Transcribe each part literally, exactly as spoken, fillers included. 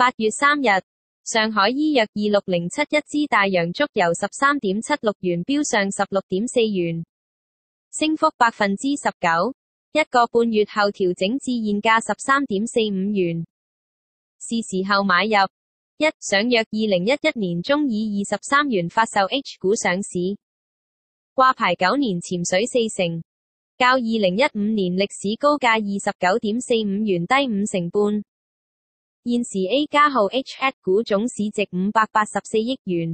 八月三日，上海醫藥二六零七一支大洋竹由 十三點七六元飆上 十六點四元，升幅 百分之十九， 一個半月後調整至現價 十三點四五元，是時候買入。一、上藥二零一一年中以二十三元發售 H 股上市，掛牌九年潛水四成，較二零一五年歷史高價二十九點四五元低五成半。現時 A 加號 H 股總市值五百八十四億元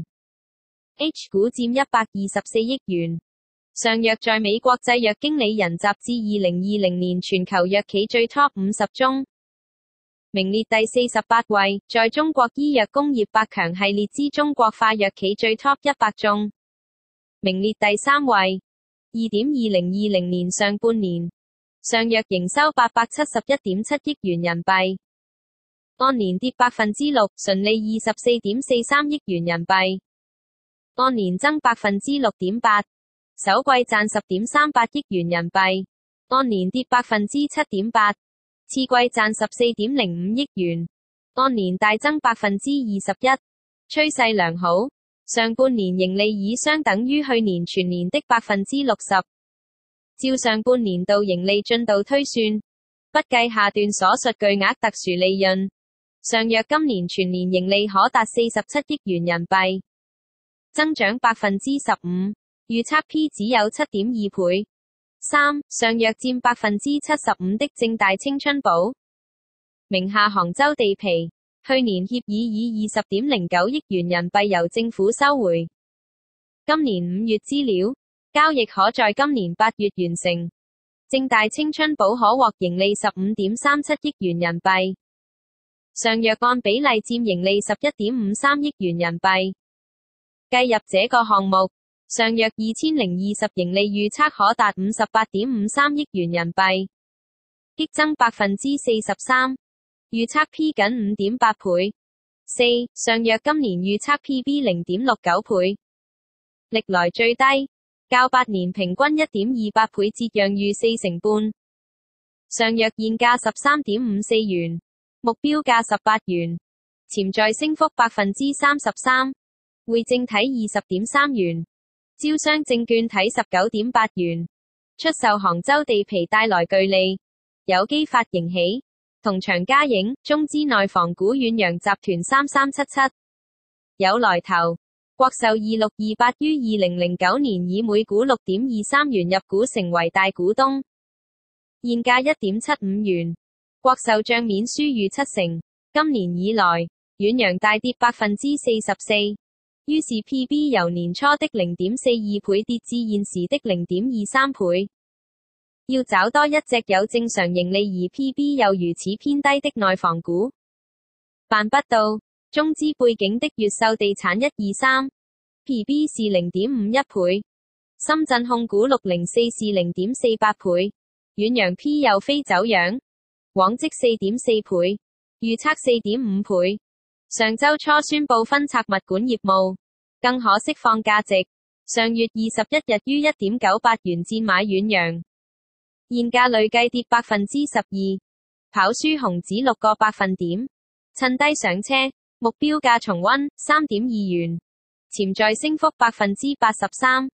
，H 股佔一百二十四億元。上藥在美國製藥經理人雜誌二零二零年全球藥企最 top 五十中，名列第四十八位，在中國醫藥工業百強系列之中國化藥企最 top 一百中，名列第三位。二點二零二零年上半年，上藥營收八百七十一點七億元人民幣，按年跌百分之六，純利二十四點四三億元人民幣，按年增百分之六點八，首季賺十點三八億元人民幣，按年跌百分之七點八。次季賺十四點零五億元，按年大增百分之二十一，趨勢良好。上半年盈利已相等於去年全年的百分之六十。照上半年度盈利進度推算，不計下段所述巨額特殊利潤，上藥今年全年盈利可達四十七億元人民幣，增長百分之十五，預測 P 只有 七點二倍。三、上藥佔百分之七十五的正大青春寶名下杭州地皮，去年協議以二十點零九億元人民幣由政府收回。今年五月資料，交易可在今年八月完成。正大青春寶可獲盈利 十五點三七億元人民幣，上藥按比例佔盈利 十一點五三億元人民幣。計入這個項目，上藥二千零二十盈利預測可達五十八點五三億元人民幣，激增百分之四十三，預測 P 僅五點八倍。四、上藥今年預測 P B 零點六九倍，歷來最低，較八年平均一點二八倍折讓逾四成半。上藥現價十三點五四元，目標價十八元，潛在升幅百分之三十三，匯證體二十點三元。招商證券體十九點八元，出售杭州地皮帶來巨利，有機發盈喜，同場加映，中資內房股遠洋集團三三七七，有來頭，國壽二六二八於二零零九年以每股六點二三元入股成為大股東，現價一點七五元，國壽賬面書逾七成，今年以來，遠洋大跌百分之四十四。於是 P B 由年初的 零點四二倍跌至現時的 零點二三倍。要找多一隻有正常盈利而 P B 又如此偏低的內房股，辦不到。中資背景的越秀地產一二三 P B 是 零點五一倍，深圳控股六零四是 零點四八倍，遠洋 P 又非走樣，往績 四點四倍，預測 四點五倍。上周初宣布分拆物管業務，更可釋放價值。上月二十一日於 一點九八元賤買遠洋，現價累計跌百分之十二，跑輸恒指六個百分點。趁低上車，目標價重溫三點二元，潛在升幅百分之八十三。